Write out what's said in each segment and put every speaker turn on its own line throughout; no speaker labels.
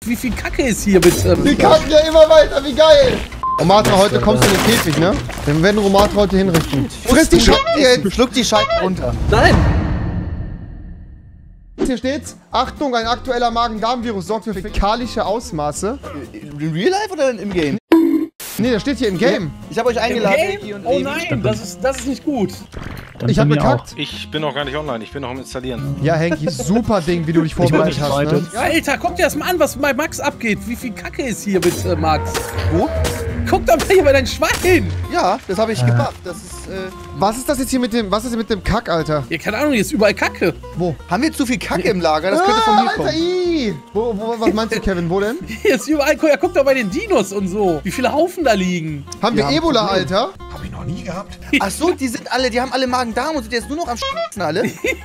Wie viel Kacke ist hier bitte?
Wir kacken ja immer weiter, wie geil! Romatra, heute kommst du in den Käfig, ne? Wir werden Romatra heute hinrichten. Friss die Scheiße jetzt!
Schluck die Scheiße runter.
Nein!
Hier steht's, Achtung, ein aktueller Magen-Darm-Virus sorgt für fäkalische Ausmaße.
In Real Life oder im Game?
Nee, das steht hier im Game.
Ich habe euch eingeladen.
Oh nein, das ist nicht gut.
Ich hab gekackt.
Ich bin noch gar nicht online, ich bin noch am Installieren.
Ja, Henki, super Ding, wie du dich vorbereitet hast, ne?
Alter, guck dir das mal an, was bei Max abgeht. Wie viel Kacke ist hier bitte, Max?
Wo?
Guck doch mal hier bei deinem Schwein.
Ja, das habe ich gemacht. Das ist,
Was ist das jetzt hier mit dem, was ist mit dem Kack, Alter?
Ja, keine Ahnung, hier ist überall Kacke.
Wo?
Haben wir zu viel Kacke im Lager? Das könnte von mir
Alter,
kommen.
was meinst du, Kevin, wo denn?
Hier ist überall, ja, guck doch bei den Dinos und so. Wie viele Haufen da liegen.
Haben wir
haben
Ebola,
Problem.
Alter?
Hab ich noch nie gehabt.
Ach so, die haben alle Magen-Darm und sind jetzt nur noch am Scheißen alle.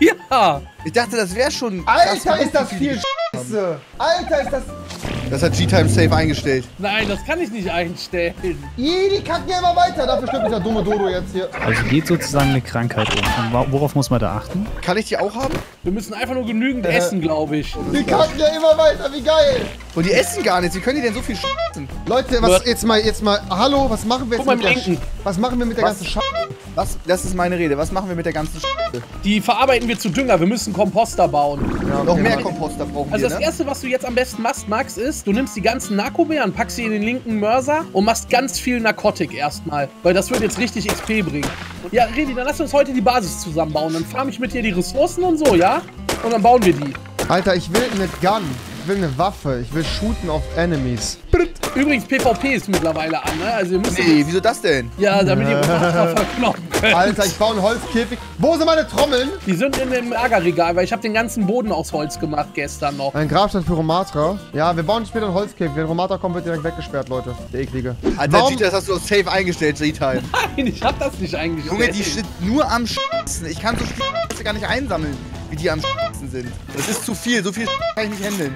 Ja.
Ich dachte, das wäre schon...
Alter, ist das viel Scheiße! Alter, ist das...
Das hat G-Time Safe eingestellt.
Nein, das kann ich nicht einstellen.
Die kacken ja immer weiter. Dafür stimmt dieser dumme Dodo jetzt hier.
Also geht sozusagen eine Krankheit um. Und worauf muss man da achten?
Kann ich die auch haben?
Wir müssen einfach nur genügend essen, glaube ich.
Die kacken ja immer weiter. Wie geil!
Und die essen gar nichts. Wie können die denn so viel scheißen?
Leute, was jetzt mal, hallo, was machen wir jetzt
Guck mal
mit der
im Lenken.
Was machen wir mit der ganzen Scheiße?
Was? Das ist meine Rede. Was machen wir mit der ganzen Scheiße?
Die verarbeiten wir zu Dünger. Wir müssen Komposter bauen.
Ja,
Noch mehr
Mann.
Komposter brauchen
Also
wir,
das
ne?
erste, was du jetzt am besten machst, Max, ist, du nimmst die ganzen Narkobeeren, packst sie in den linken Mörser und machst ganz viel Narkotik erstmal. Weil das wird jetzt richtig XP bringen. Und ja, Revi, dann lass uns heute die Basis zusammenbauen. Dann farm ich mit dir die Ressourcen und so, ja? Und dann bauen wir die.
Alter, ich will eine Gun. Ich will eine Waffe. Ich will shooten auf Enemies.
Übrigens, PvP ist mittlerweile an, ne? Also ihr müsst...
Nee, wieso das denn?
Ja, damit ihr Roboter verkloppen könnt.
Alter, ich baue einen Holzkäfig. Wo sind meine Trommeln?
Die sind in dem Lagerregal, weil ich habe den ganzen Boden aus Holz gemacht gestern noch.
Ein Grabstein für Romatra. Ja, wir bauen später einen Holzkäfig. Wenn Romatra kommt, wird direkt weggesperrt, Leute. Der eklige.
Alter,
Warum?
G-Time, das hast du auf Safe eingestellt, G-Time.
Nein, ich hab das nicht eingestellt.
Junge, die sind nur am Scheißen. Ich kann so viel Scheiße gar nicht einsammeln, wie die am Scheißen sind. Das ist zu viel. So viel kann ich nicht handeln.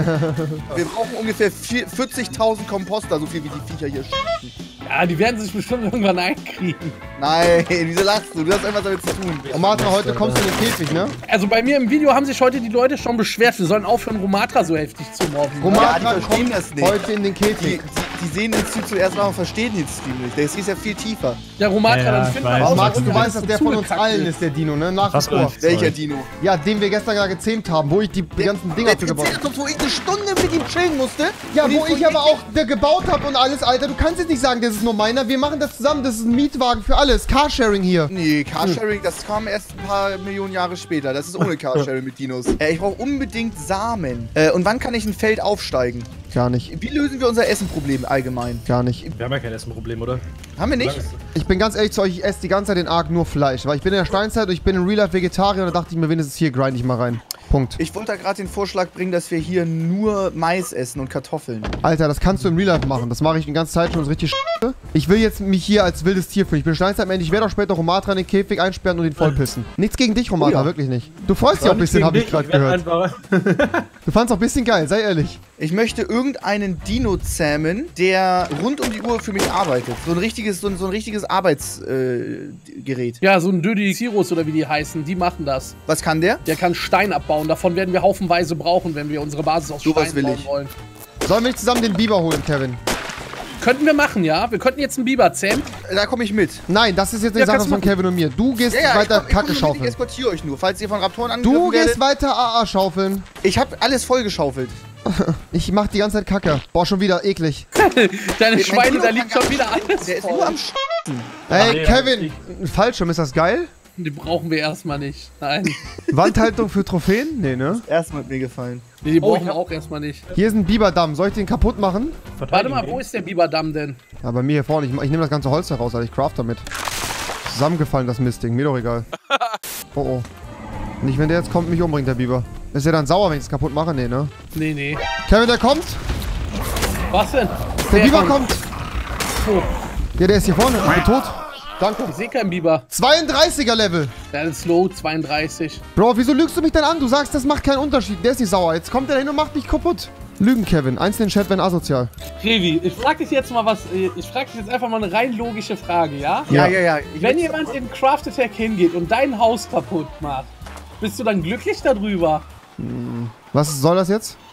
Wir brauchen ungefähr 40.000 Komposter, so viel wie die Viecher hier scheißen.
Ja, die werden sich bestimmt irgendwann einkriegen.
Nein, wieso lachst du? Du hast irgendwas damit zu tun.
Romatra, heute kommst du in den Käfig, ne?
Also bei mir im Video haben sich heute die Leute schon beschwert, wir sollen aufhören, Romatra so heftig zu mobben.
Romatra
die verstehen
kommt
das nicht.
heute in den Käfig.
Die sehen den Stream zuerst mal und verstehen den Stream nicht. Der ist ja viel tiefer.
Ja, Romatra,
Ja,
dann
ich
finden
weiß.
wir raus,
Max,
was
du
uns
weißt, dass der von uns
zugekackt
allen ist, der Dino, ne? Nach
Was
wie vor.
für ein
Welcher
Zeug?
Dino?
Ja, den wir gestern gerade gezähmt haben, wo ich die ganzen Dinger für gebaut habe.
Wo ich eine Stunde mit ihm chillen musste.
Ja,
und
wo
ihn
ich aber auch gebaut habe und alles, Alter. Du kannst jetzt nicht sagen, das ist nur meiner. Wir machen das zusammen. Das ist ein Mietwagen für alles. Carsharing hier.
Nee, Carsharing, das kam erst ein paar Millionen Jahre später. Das ist ohne Carsharing mit Dinos. Ich brauche unbedingt Samen. Und wann kann ich ein Feld aufsteigen?
Gar nicht.
Wie lösen wir unser Essenproblem allgemein?
Gar nicht.
Wir haben ja kein Essenproblem, oder?
Haben wir nicht?
Ich bin ganz ehrlich zu euch, ich esse die ganze Zeit den Ark nur Fleisch. Weil ich bin in der Steinzeit und ich bin in Real Life Vegetarier und da dachte ich mir, wenigstens hier grind ich mal rein. Punkt.
Ich wollte da gerade den Vorschlag bringen, dass wir hier nur Mais essen und Kartoffeln.
Alter, das kannst du im Real Life machen. Das mache ich die ganze Zeit schon. Das ist richtig scheiße. Ich will jetzt mich hier als wildes Tier fühlen. Ich bin Steinzeitmensch. Ich werde auch später Romatra in den Käfig einsperren und ihn vollpissen. Nichts gegen dich, Romatra,
ja.
wirklich nicht. Du freust dich auch ein bisschen, habe ich gerade gehört. Du fandst auch ein bisschen geil, sei ehrlich.
Ich möchte irgendeinen Dino zähmen, der rund um die Uhr für mich arbeitet. So ein richtiges Arbeitsgerät.
Ja, so ein Dödi Cirrus oder wie die heißen, die machen das.
Was kann der?
Der kann Stein abbauen. Davon werden wir haufenweise brauchen, wenn wir unsere Basis aus
Sowas
Stein
will
bauen
ich.
wollen.
Sollen wir nicht zusammen den Biber holen, Kevin?
Könnten wir machen, ja? Wir könnten jetzt einen Biber zähmen.
Da komme ich mit.
Nein, das ist jetzt eine
Ja,
Sache
kannst
von
machen.
Kevin und mir. Du gehst
Ich
weiter
komm
Kacke
mit, ich
schaufeln.
eskortiere euch nur, falls ihr von Raptoren angegriffen
Du
werdet.
gehst weiter AA schaufeln.
Ich habe alles vollgeschaufelt.
Ich mach die ganze Zeit Kacke. Boah, schon wieder eklig.
Deine
Mein
Schweine,
Dino
da
kann
liegt
gar
schon wieder
nicht-
alles
Der ist
voll.
nur am
Ey, Kevin, ein Fallschirm, ist das geil?
Die brauchen wir erstmal nicht. Nein.
Wandhaltung für Trophäen? Nee, ne?
Erstmal hat mir gefallen.
Nee, die brauchen wir auch erstmal nicht.
Hier ist ein Biberdamm. Soll ich den kaputt machen?
Warte mal, wo ist der Biberdamm denn?
Ja, bei mir hier vorne. Ich nehme das ganze Holz da raus, Alter. Ich craft damit. Zusammengefallen, das Mistding. Mir doch egal. Oh, oh. Nicht, wenn der jetzt kommt und mich umbringt, der Biber. Ist der dann sauer, wenn ich es kaputt mache? Nee, ne?
Nee, nee.
Kevin, der kommt.
Was denn?
Der Biber kommt.
Oh,
Ja, der ist hier vorne. Ich bin tot. Danke.
ich sehe keinen Biber.
32er Level.
Der ist low, 32.
Bro, wieso lügst du mich denn an? Du sagst, das macht keinen Unterschied. Der ist nicht sauer. Jetzt kommt der hin und macht mich kaputt. Lügen, Kevin. Eins in den Chat, wenn asozial.
Revi, ich frag dich jetzt mal was. Ich frag dich jetzt einfach mal eine rein logische Frage, ja?
Ja.
Wenn jemand in Craft Attack hingeht und dein Haus kaputt macht, bist du dann glücklich darüber?
Was soll das jetzt?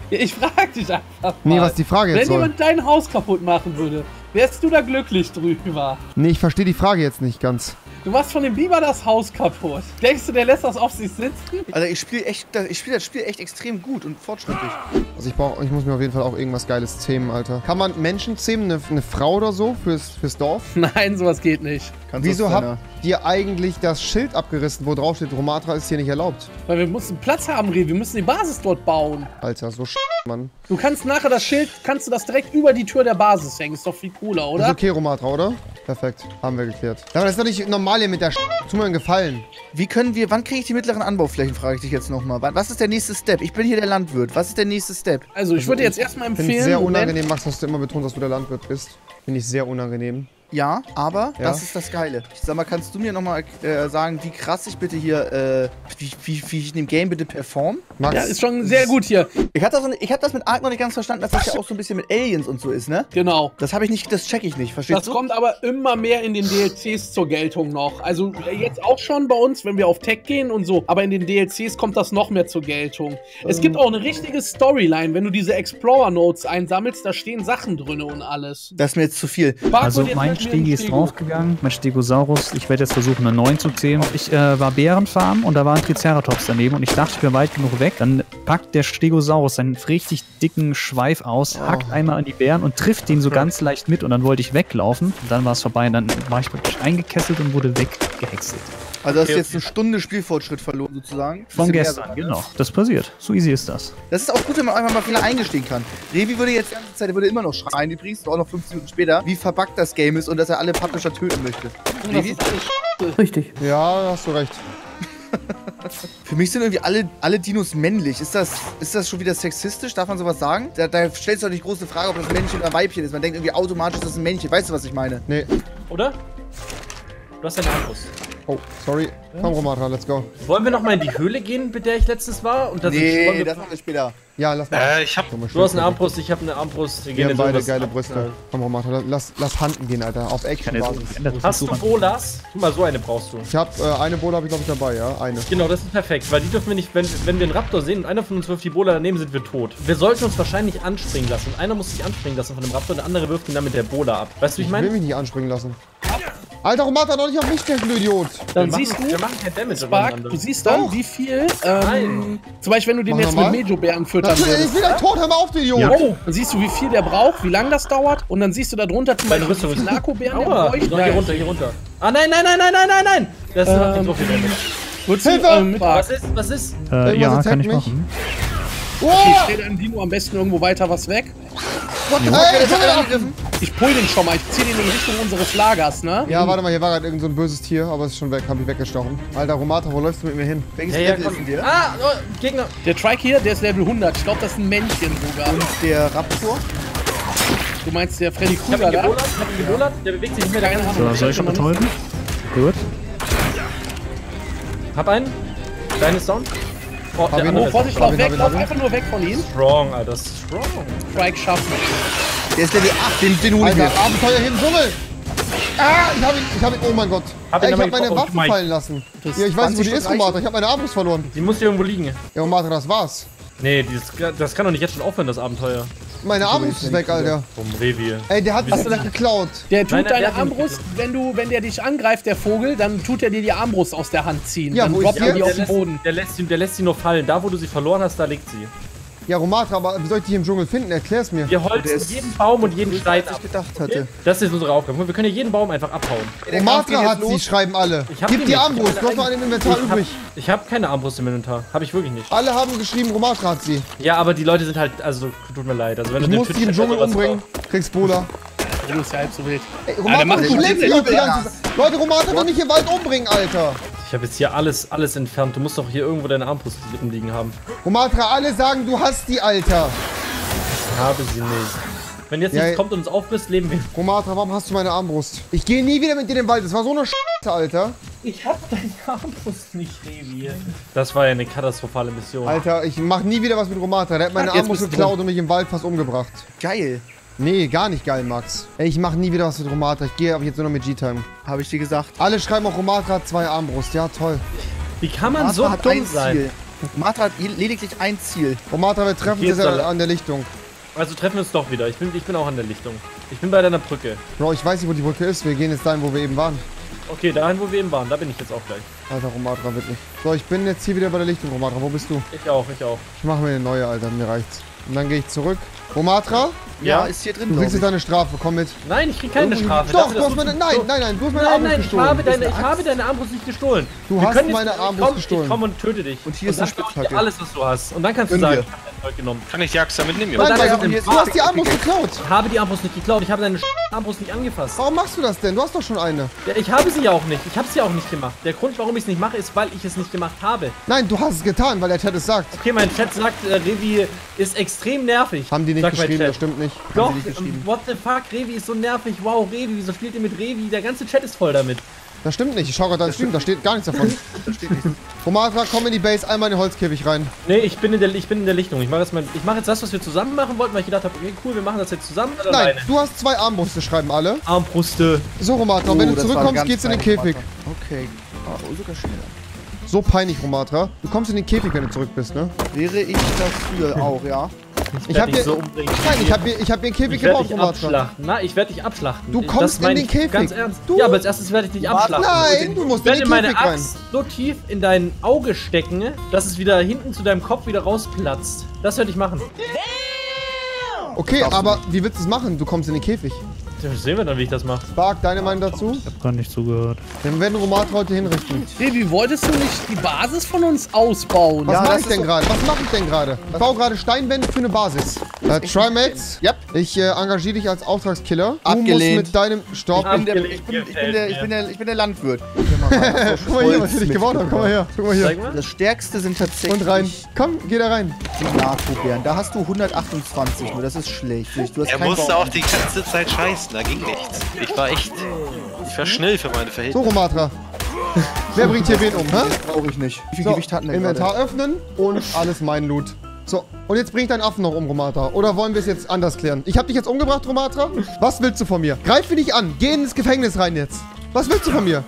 Ja, ich frag dich einfach mal.
Nee, was die Frage jetzt
Wenn
soll.
jemand dein Haus kaputt machen würde, wärst du da glücklich drüber?
Nee, ich verstehe die Frage jetzt nicht ganz.
Du machst von dem Biber das Haus kaputt. Denkst du, der lässt das auf sich sitzen?
Also ich spiele das Spiel echt extrem gut und fortschrittlich.
Also ich muss mir auf jeden Fall auch irgendwas Geiles zähmen, Alter. Kann man Menschen zähmen, eine Frau oder so fürs Dorf?
Nein, sowas geht nicht.
Wieso habt ihr eigentlich das Schild abgerissen, wo drauf steht, Romatra ist hier nicht erlaubt?
Weil wir müssen Platz haben, Revi. Wir müssen die Basis dort bauen.
Alter, so Mann.
Du kannst nachher das Schild, kannst du das direkt über die Tür der Basis hängen. Ist doch viel cooler,
Ist
oder?
okay, Romatra, oder? Perfekt, haben wir geklärt. Aber das ist doch nicht normal hier mit der Tu mir einen Gefallen.
Wann kriege ich die mittleren Anbauflächen, frage ich dich jetzt nochmal. Was ist der nächste Step? Ich bin hier der Landwirt. Was ist der nächste Step?
Also ich würde jetzt erstmal
Finde
empfehlen...
ich sehr
Moment.
unangenehm, Max, dass du immer betonst, dass du der Landwirt bist. Finde ich sehr unangenehm.
Ja, aber
Ja.
das ist das Geile. Ich sag mal, kannst du mir nochmal sagen, wie krass ich bitte hier, wie ich in dem Game bitte perform?
Max,
Ja, ist schon sehr gut hier.
Ich hab das mit Ark noch nicht ganz verstanden, dass das ja auch so ein bisschen mit Aliens und so ist, ne?
Genau.
Das check ich nicht, verstehst
Das
du?
kommt aber immer mehr in den DLCs zur Geltung noch. Also jetzt auch schon bei uns, wenn wir auf Tech gehen und so. Aber in den DLCs kommt das noch mehr zur Geltung. Es gibt auch eine richtige Storyline. Wenn du diese Explorer-Notes einsammelst, da stehen Sachen drin und alles.
Das ist mir jetzt zu viel.
Also mein Stegi ist draufgegangen, mein Stegosaurus. Ich werde jetzt versuchen, einen neuen zu zähmen. Ich war Bärenfarm und da war ein Triceratops daneben und ich dachte, ich bin weit genug weg. Dann packt der Stegosaurus seinen richtig dicken Schweif aus, hackt einmal an die Bären und trifft den so ganz leicht mit und dann wollte ich weglaufen. Und dann war es vorbei und dann war ich praktisch eingekesselt und wurde weggehäckselt.
Also hast du jetzt eine Stunde Spielfortschritt verloren, sozusagen.
Von
Bisschen mehr
gestern,
sogar,
genau. Das passiert. So easy ist das.
Das ist auch gut, wenn man einfach mal Fehler eingestehen kann. Revi würde jetzt die ganze Zeit, der würde immer noch schreien, übrigens, auch noch 15 Minuten später, wie verbuggt das Game ist und dass er alle Publisher töten möchte. Revi?
Richtig.
Ja, hast du recht.
Für mich sind irgendwie alle Dinos männlich. Ist das schon wieder sexistisch? Darf man sowas sagen? Da stellst du doch die große Frage, ob das ein Männchen oder ein Weibchen ist. Man denkt irgendwie automatisch, das ist ein Männchen. Weißt du, was ich meine?
Nee.
Oder? Du hast deinen Armbrust.
Oh, sorry. Komm, Romatra, let's go.
Wollen wir nochmal in die Höhle gehen, mit der ich letztes war? Und
Nee, das machen wir später.
Ja, lass mal.
Ich hab.
Du hast eine Armbrust, ich habe eine Armbrust.
Wir haben
jetzt
beide
irgendwas
geile
ab-
Brüste. Komm, Romatra, lass Handen gehen, Alter. Auf Action-Basis.
Hast du Bolas? Guck mal, so eine brauchst du.
Ich hab, eine Bola habe ich, glaube ich, dabei, ja. Eine.
Genau, das ist perfekt, weil die dürfen wir nicht, wenn wir einen Raptor sehen und einer von uns wirft die Bola daneben, sind wir tot. Wir sollten uns wahrscheinlich anspringen lassen. Einer muss sich anspringen lassen von dem Raptor, der andere wirft ihn dann mit der Bola ab. Weißt du, wie ich
Ich will
meine?
mich nicht anspringen lassen. Alter, Romatra, doch nicht auf mich, du Idiot.
Dann
Wir
siehst
machen
du,
kein Damage
Spark,
aneinander.
du siehst dann,
Doch.
wie viel,
Nein.
zum Beispiel, wenn du den
Mach
jetzt
nochmal.
mit Mejo-Bären füttern
Natürlich, ich
würdest.
will tot, hör mal auf, du Idiot.
Oh, dann siehst du, wie viel der braucht, wie lange das dauert. Und dann siehst du da drunter zum
Meine
Beispiel, wie
Rüstung
viel
ist.
Narkobären der
Aua,
bräuchte.
hier runter, hier runter. Ah, nein, nein, nein, nein, nein, nein, nein! Das macht nicht so viel Damage.
Würdest du,
Hilfe!
Was ist, was ist?
Irgendwas
Ja,
attackt
kann ich
mich.
machen.
okay, stell deinem Dino am besten irgendwo weiter was weg.
Ey,
Ich pull den schon mal, ich zieh den in Richtung unseres Lagers, ne?
ja, warte mal, hier war gerade irgend so ein böses Tier, aber es ist schon weg, hab ich weggestochen. Alter, Romatra, wo läufst du mit mir hin?
Welches
Ja, ja,
Level
komm.
ist denn der?
Ah, oh, Gegner.
Der Trike hier, der ist Level 100. Ich glaube, das ist ein Männchen sogar.
Und der Raptor?
Du meinst der Freddy
Ich hab
Krueger
ihn
da?
gebollert, der bewegt sich nicht mehr, der
Keine
kann
Ahnung.
So, soll ich schon betäuben? Gut.
Hab einen. Deines Sound. Oh, der
ihn.
andere
Oh,
ist
Vorsicht,
Hab
lauf
ihn,
weg,
hab ihn,
lauf
hab ihn.
einfach nur weg von ihm.
strong, Alter. Strong.
Trike schaffen.
Der ist Level 8, den hol ich
Alter,
mir.
Abenteuer hier im Dschungel! Ah, ich hab ihn, oh mein Gott.
Hab
Ey,
ihn
ich
aber
hab meine
getroffen.
Waffe
Oh mein-
fallen lassen.
Das
Ja, ich weiß nicht, wo die
20
ist, Romatra, ich hab meine Armbrust verloren.
Die muss hier irgendwo liegen.
Ja, Romatra, das war's.
Nee, das kann doch nicht jetzt schon aufhören, das Abenteuer.
Meine Armbrust ist weg, Alter.
Vom Revier.
Ey, der hat mich geklaut.
Der tut
Nein, nein,
deine
der hat ihn
Armbrust, wenn der dich angreift, der Vogel, dann tut er dir die Armbrust aus der Hand ziehen.
Ja,
dann
wo
droppt
ist
er
die
die auf
jetzt?
den Boden.
Der lässt sie nur fallen. Da, wo du sie verloren hast, da liegt sie.
Ja, Romatra, aber wie soll ich die im Dschungel finden? Erklär's mir.
Wir holzen jeden Baum und jeden Stein
Als
ab.
ich gedacht hatte.
Das ist unsere Aufgabe. Wir können ja jeden Baum einfach abhauen.
Der Kampf geht
Romatra
jetzt
hat sie,
los.
schreiben alle.
Ich hab
Gib
die
die
nicht.
Armbrust, du hast noch einen im Inventar übrig.
Ich hab keine Armbrust im Inventar. Hab ich wirklich nicht.
Alle haben geschrieben, Romatra hat sie.
Ja, aber die Leute sind halt, also tut mir leid. Also wenn
Ich
du den
muss die im
Twitch-Chat
Dschungel
oder sowas
umbringen. Kriegst Bola.
Du ist ja halb so wild.
Ey,
der
Romatra,
macht
du
schon
lebst
Level
nicht die
Up.
ganze Zeit. Leute, Romatra doch nicht im Wald umbringen, Alter.
Ich habe jetzt hier alles entfernt. Du musst doch hier irgendwo deine Armbrust liegen haben.
Romatra, alle sagen, du hast die, Alter.
Ich habe sie nicht. Wenn jetzt
Ja,
nichts kommt und uns aufbisst, leben wir.
Romatra, warum hast du meine Armbrust? Ich gehe nie wieder mit dir in den Wald. Das war so eine Scheiße, Alter.
Ich hab deine Armbrust nicht, Revi. Das war ja eine katastrophale Mission.
Alter, ich mach nie wieder was mit Romatra. Der hat meine
Jetzt
Armbrust
bist du
geklaut und mich im Wald fast umgebracht.
Geil.
Nee, gar nicht geil, Max. Ey, ich mach nie wieder was mit Romatra. Ich gehe aber jetzt nur noch mit G-Time.
Habe ich dir gesagt.
Alle schreiben auch, Romatra hat 2 Armbrust. Ja, toll.
Wie kann man so
Martha hat
dumm
ein
sein?
Ziel. Romatra hat lediglich ein Ziel.
Romatra, wir treffen uns
Hier ist
jetzt
er.
an der Lichtung.
Also treffen wir uns doch wieder. Ich bin auch an der Lichtung. Ich bin bei deiner Brücke.
Bro, ich weiß nicht, wo die Brücke ist. Wir gehen jetzt dahin, wo wir eben waren.
Okay, dahin, wo wir eben waren. Da bin ich jetzt auch gleich.
Alter, Romatra, wirklich. So, ich bin jetzt hier wieder bei der Lichtung, Romatra. Wo bist du?
Ich auch.
Ich mache mir eine neue, Alter. Mir reicht's. Und dann gehe ich zurück. Romatra,
Ja, ist hier drin.
du kriegst jetzt deine Strafe. Komm mit.
Nein, ich krieg keine Strafe.
Doch,
Dafür,
du
dass
hast meine...
so-
Nein, du hast meine
Nein,
Armbrust
nein, ich
gestohlen.
habe deine Armbrust nicht gestohlen.
Du
Wir
hast
können jetzt-
meine Armbrust gestohlen.
Ich komm und töte dich.
Und hier ist
dann
eine
klaue ich dir
Spitzhacke.
alles, was du hast. Und dann kannst du
Können
sagen,
wir.
ich hab dein Zeug genommen.
Kann ich die Axt damit nehmen?
Nein,
dann
weil
ist
auch hier-
du hast die Armbrust geklaut.
Ich habe die Armbrust nicht geklaut. Ich habe deine Armbrust nicht angefasst.
Warum machst du das denn? Du hast doch schon eine.
Ja, ich habe sie ja auch nicht. Ich habe sie auch nicht gemacht. Der Grund, warum ich es nicht mache, ist, weil ich es nicht gemacht habe.
Nein, du hast es getan, weil der Chat es sagt.
Okay, mein Chat sagt, Revi ist extrem nervig.
Haben die nicht
Sagt mein
geschrieben,
Chat.
das stimmt nicht.
Doch,
nicht geschrieben.
what the fuck, Revi ist so nervig. Wow, Revi, wieso spielt ihr mit Revi? Der ganze Chat ist voll damit.
Das stimmt nicht. Ich schau gerade deinen Stream, da steht gar nichts davon. Romatra, komm in die Base, einmal in den Holzkäfig rein.
Nee, ich bin in der Lichtung. Ich mache jetzt das, was wir zusammen machen wollten, weil ich gedacht habe, okay, cool, wir machen das jetzt zusammen oder
Nein,
alleine.
du hast 2 Armbrüste, schreiben alle.
Armbruste.
So, Romatra, wenn du
das war
zurückkommst,
ganz
geht's in den
fein,
Käfig.
Romatra. Okay. Oh, sogar schneller.
So peinlich, Romatra. Du kommst in den Käfig, wenn du zurück bist, ne?
Wäre ich dafür auch, ja?
Ich
werd
hab
dich
hier...
so umbringen.
Nein, ich hab hier einen Käfig
Ich werde
gebaut,
dich
Romatra.
abschlachten. Nein, ich werde dich abschlachten.
Du
Das
kommst
meine
in den
ich
Käfig.
Ganz ernst.
Du-
Ja, aber als erstes werde ich dich abschlachten.
Nein, du musst
Ich
in
werde
den
meine
Käfig rein.
Axt so tief in dein Auge stecken, dass es wieder hinten zu deinem Kopf wieder rausplatzt. Das werde ich machen.
Okay, aber wie willst du es machen? Du kommst in den Käfig.
Das sehen wir dann, wie ich das mache.
Bark, deine Meinung dazu?
Ich hab gar nicht zugehört.
Wir werden Romatra heute hinrichten.
Revi, wolltest du nicht die Basis von uns ausbauen?
Was
Ja,
mache
das
ich
ist
denn
so-
gerade? Was mache ich denn gerade? Ich baue gerade Steinwände für eine Basis. Trimax,
Yep.
ich engagiere dich als Auftragskiller. Du
Abgelehnt.
musst mit deinem Stopp...
Ich bin der Landwirt.
Guck mal hier, was ich dich gebaut habe. Guck mal her. Guck mal hier.
Zeig mal.
Das Stärkste sind tatsächlich
Und rein. Komm, geh da rein.
die Narko-Bären. Da hast du 128 nur, das ist schlecht. Du hast
Er
keinen
musste
Baum.
auch die ganze Zeit scheißen, da ging nichts. Ich war schnell für meine
So,
Verhältnisse.
Romatra. Wer bringt hier wen um, hä?
Brauche ich nicht. Wie viel
So,
Gewicht hatten wir
Inventar
gerade?
öffnen und alles mein Loot. So, und jetzt bring ich deinen Affen noch um, Romatra. Oder wollen wir es jetzt anders klären? Ich habe dich jetzt umgebracht, Romatra. Was willst du von mir? Greif mich nicht an. Geh ins Gefängnis rein jetzt. Was willst du von mir?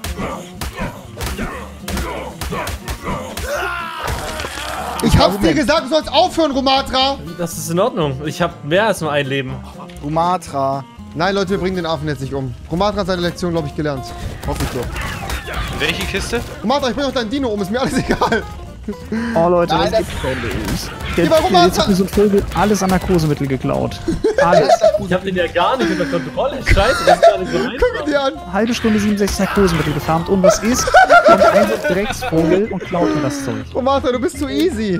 Ich hab's dir gesagt, du sollst aufhören, Romatra.
Das ist in Ordnung. Ich habe mehr als nur ein Leben.
Sumatra.
Nein, Leute, wir bringen den Affen jetzt nicht um. Romatra hat seine Lektion, glaube ich, gelernt.
Hoffe ich doch.
Welche Kiste?
Romatra, ich bring doch deinen Dino um, ist mir alles egal.
Oh Leute,
Nein,
das
das-
gibt's doch nicht.
Geh mal rum,
Jetzt hat
Alter.
mir so ein Vogel alles an Narkosemittel geklaut. Alles.
Ich habe den ja gar nicht unter Kontrolle. Scheiße, das ist gar nicht so
Guck
einfach.
dir an.
Halbe Stunde 67 Narkosemittel gefarmt und was ist? Kommt ein so ein Drecksvogel und klaut mir das Zeug.
Romatra, du bist zu easy.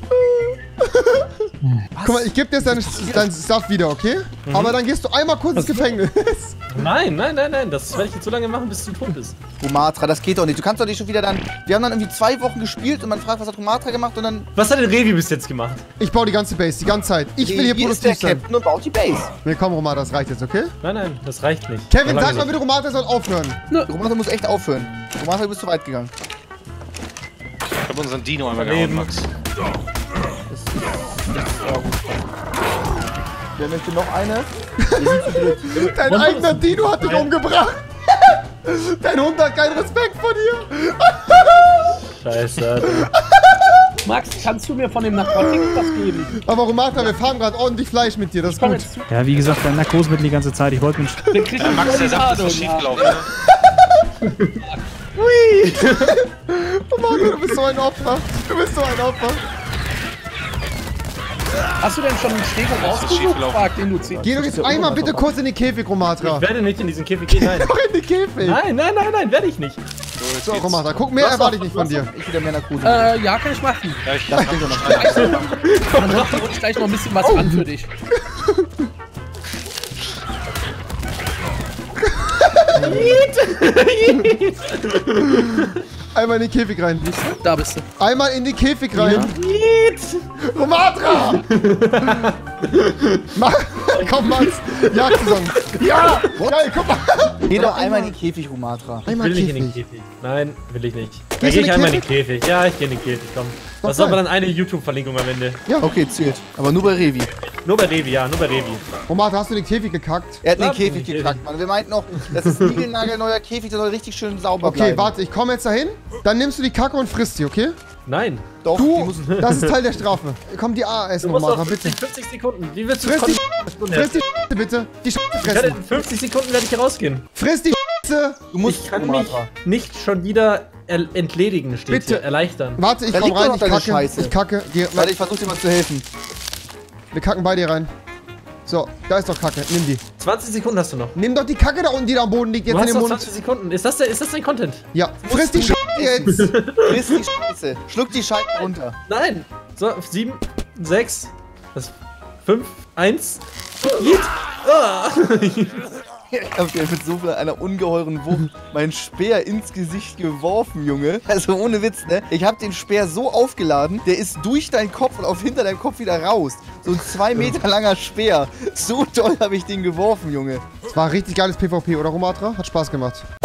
Guck mal, ich gebe dir deinen Stuff wieder, okay? Aber dann gehst du einmal kurz ins Gefängnis.
Nein. Das werde ich jetzt so lange machen, bis du tot bist.
Sumatra, das geht doch nicht. Du kannst doch nicht schon wieder dann... Wir haben dann irgendwie 2 Wochen gespielt und man fragt, was hat Sumatra gemacht und dann...
Was hat denn Revi bis jetzt gemacht?
Ich baue die ganze Base, die ganze Zeit. Ich will hier
ist der
produktiv sein.
Captain und baut die Base.
Nee, komm, Romatra, das reicht jetzt, okay?
Nein, das reicht nicht.
Kevin,
Noch lange
sag mal
nicht.
bitte, Romatra soll aufhören.
Sumatra muss echt aufhören. Sumatra, du bist zu weit gegangen.
Ich habe unseren Dino einmal
Daneben.
gehauen, Max.
Wer möchte noch eine?
Dein eigener Dino hat dich umgebracht. Dein Hund hat keinen Respekt vor dir.
Scheiße, Alter.
Max, kannst du mir von dem Narkotik was geben?
Aber Romatra, wir farmen gerade ordentlich Fleisch mit dir, das ist
Komm
gut.
jetzt zu.
Ja, wie gesagt, ein Narkosemittel die ganze Zeit. Ich wollte mich.
Der kriegt
Ja, Max, der sagt, das ist schiefgelaufen. Ne?
Romatra, du bist so ein Opfer. Du bist so ein Opfer.
Hast du denn schon einen Stego rausgesucht?
schiefgelaufen.
Frag den du ziehst.
Geh doch jetzt einmal bitte kurz in den Käfig, Romatra.
Ich werde nicht in diesen Käfig gehen, nein.
Doch in den Käfig.
Nein, werde ich nicht.
So, jetzt
So,
geht's.
Romatra, guck, mehr erwarte ich nicht von dir.
Ich wieder mehr Narkose.
Ja, kann ich machen.
Ja, ich
Das klingt doch noch.
Dann macht er uns gleich noch ein bisschen was an für dich.
Einmal in den Käfig rein.
Da bist du.
Einmal in den Käfig rein. Romatra! Komm, Max. Jagdsaison. Ja! Geil, guck mal.
Geh doch einmal in den Käfig, Sumatra.
Einmal
Will ich in den
Käfig.
Käfig? Nein, will ich nicht.
Gehst
Dann
du
gehe
in
ich
den
einmal in den Käfig. Ja, ich gehe in den Käfig, komm.
Doch,
Das ist aber
geil.
dann eine YouTube-Verlinkung am Ende.
Okay, zählt. Aber nur bei Revi.
Nur bei Revi, ja, nur bei Revi.
Romatra, hast du den Käfig gekackt?
Er hat den
Ja,
Käfig
den
gekackt, Mann. Wir meinten noch, das ist ein niegelnagelneuer Käfig, der soll richtig schön sauber
Okay,
bleiben.
warte, ich komme jetzt dahin. Dann nimmst du die Kacke und frisst die, okay?
Nein.
Doch,
Du, das ist Teil der Strafe. Komm, die A essen,
Du musst
Romatra,
noch
bitte.
50 Sekunden. Wie willst du
Friss die
Sekunden
Friss die Scheiße, bitte. Die Scheiße
Ich werde
fressen.
in 50 Sekunden werde ich hier rausgehen.
Friss die Scheiße.
Du musst
Ich kann mich nicht schon wieder entledigen, steht
Bitte.
hier. Erleichtern.
Warte, ich
Da
komm
liegt doch
rein,
noch
ich
deine
kacke.
Scheiße.
Ich kacke.
Warte, ich versuche dir mal zu helfen.
Wir kacken bei dir rein. So, da ist doch Kacke. Nimm die.
20 Sekunden hast du noch.
Nimm doch die Kacke da unten, die da am Boden liegt,
Du
jetzt in
hast
den
noch
Mund.
20 Sekunden. Ist das dein Content?
Ja, friss die Scheiße jetzt.
Friss die Scheiße. Schluck die Scheiße runter.
Nein. So, 7, 6, 5, 1. Jetzt. Ah.
Ich hab dir mit so viel einer ungeheuren Wucht meinen Speer ins Gesicht geworfen, Junge. Also ohne Witz, ne? Ich hab den Speer so aufgeladen, der ist durch deinen Kopf und auf hinter deinem Kopf wieder raus. So ein 2 Meter langer Speer. So doll habe ich den geworfen, Junge.
Das war richtig geiles PvP, oder Romatra? Hat Spaß gemacht.